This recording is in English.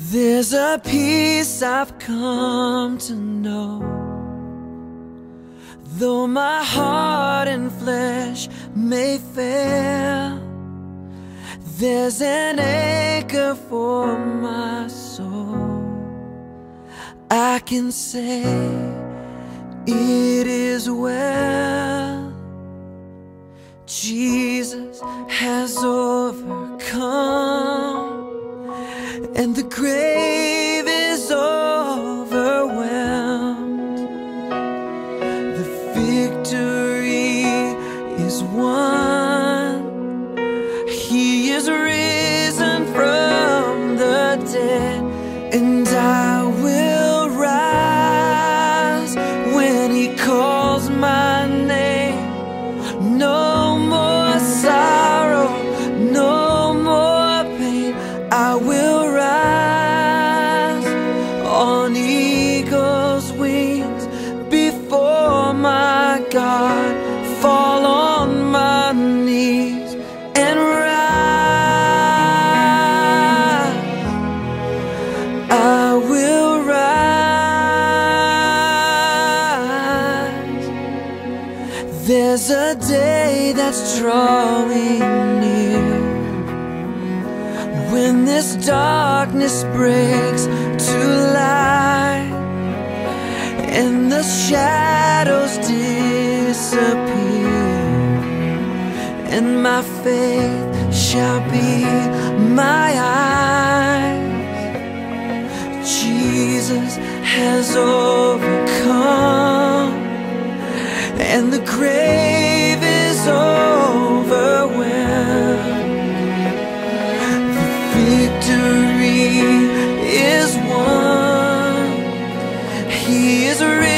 There's a peace I've come to know, though my heart and flesh may fail. There's an anchor for my soul. I can say it is well. Jesus has overcome, and the grave is overwhelmed. The victory is won. He is risen from the dead, and I will rise when He calls my name. No more sorrow, no more pain. I will rise on eagle's wings before my God, fall on my knees and rise. I will rise. There's a day that's drawing near, when this darkness breaks to light, and the shadows disappear, and my faith shall be my eyes. Jesus has overcome, and the grave is overwhelmed. Victory is won. He is risen